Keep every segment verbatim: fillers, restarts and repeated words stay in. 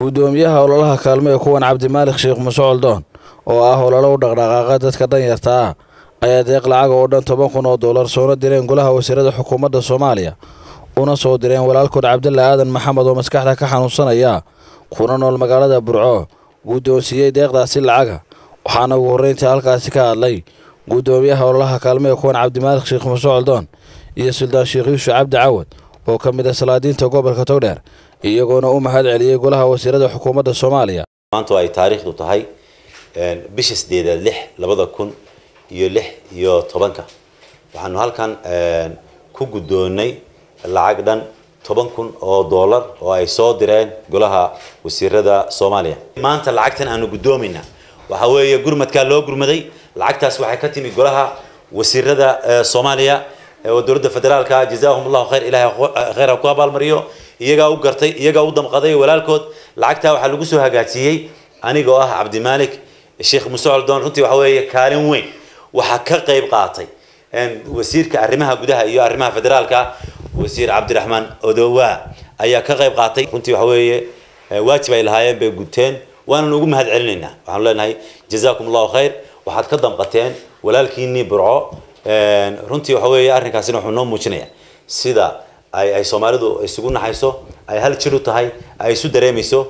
gudoomiyaha ololaha kaalmo ee kuwan Cabdimaalik Sheekh Muuse Coldoon oo ah ololo u dhaqdhaqaaqa dadka danyarta ah ayaa deeq lacag oo dhan toban kun oo dollar soo direen golaha wasiirada xukuumadda Soomaaliya una soo direen walaalkood Cabdulla Aadan Maxamed oo maskaxda ka xanuunsanaya kuna nool magaalada Burco gudoonsiyay deeqdaasi lacag waxaana ugu horeyntii halkaasi ka hadlay gudoomiyaha ololaha kaalmo ee kuwan Cabdimaalik Sheekh Muuse Coldoon iyo Sultaan Sheekh Yuusuf Cabdi Cawad oo ka mid ah salaadiinta gobolka Togdheer iyagoona u mahad celiyay golaha wasiirada xukuumadda Soomaaliya maanta ay taariikhdu tahay bisha sideedaad lix labada kun iyo lix iyo tobanka waxaanu halkan ku gudoonay lacag dhan toban kun oo dollar oo ay soo direen golaha wasiirada Soomaaliya maanta lacagtan aanu gudoominaa waxa weeye gurmadka loo gurmaday lacagtaas waxay ka timi golaha wasiirada Soomaaliya oo dowladda federaalka jazaahumullahu khayr ilaahay khayr ku abaal mariyo iyaga u gartay iyaga u damqaday walaalkood lacagta waxa lagu soo hagaajiyay aniga oo ah Cabdimaalik Sheekh Muuse Coldoon runtii waxa weeye kaalin weyn waxa ka qayb qaatay wasiirka arrimaha gudaha iyo arrimaha federaalka wasiir Cabdiraxmaan Odowa ayaa ka qayb qaatay runtii waxa weeye waajib ay lahaayeen bay guteen waana ugu mahad celinaynaa waxaan leenahay jazaakumullahu khayr waxaad ka damqateen walaalkiinii Burco runtii waxa weeye arrinkaasina wuxuu noo muujinayaa sida ay ay Soomaalidu isugu naxayso ay hal jir u tahay ay isu dareemayso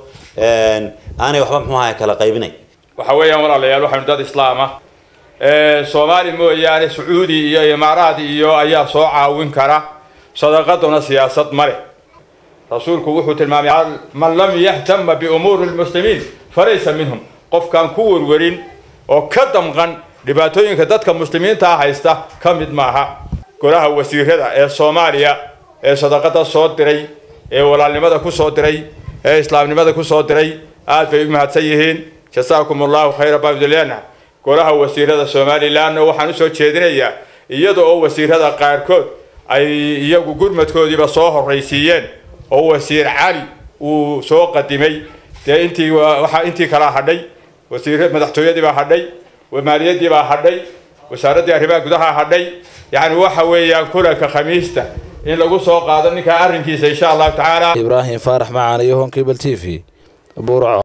aanay waxba muxuu ahaa kala qaybinay waxa weeyaan walaalayaal waxaanu dad islaam ah ee Soomaali mooyaane Sacuudi iyo Imaaraad iyo ayaa soo caawin kara sadaqaduna siyaasad mare rasuulku wuxuu tilmaamay man lam yahtam bi umur almuslimiin falaysa minhum qof kan ku warwarin oo ka damqan dhibaatooyinka dadka muslimiinta haysta kamid maaha golaha wasiirada ee Soomaaliya ee sadaqada soo diray ee walaalnimada ku soo diray ee islaamnimada ku soo diray aad bay u mahadsan yihiin jazaakumullahu khayra baadilana golaha wasiirada Soomaaliland waxaan u soo jeedinayaa iyadoo oo wasiirada qaarkood ay iyagu gurmadkoodiiba soo horeysiiyeen oo wasiir Cali uu soo qadimay de intii waxa intii kala hadhay wasiirada madaxtooyadii baa hadhay وماليدي بقى حدي وساردي arrimaha gudaha hadhay yani waxa weeyaan kulanka khamiista in lagu soo qaado ninka arrinkiisa insha Allah taala Ibrahim Faarax Macaan iyo Honkibel T V Burco.